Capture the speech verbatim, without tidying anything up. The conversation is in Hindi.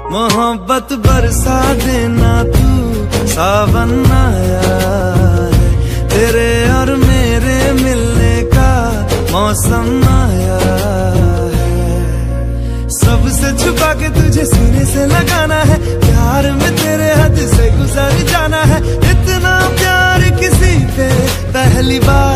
मोहब्बत बरसा देना तू, सावन आया है, तेरे और मेरे मिलने का मौसम आया है। सबसे छुपा के तुझे सीने से लगाना है, प्यार में तेरे हद से गुजर जाना है। इतना प्यार किसी पे पहली बार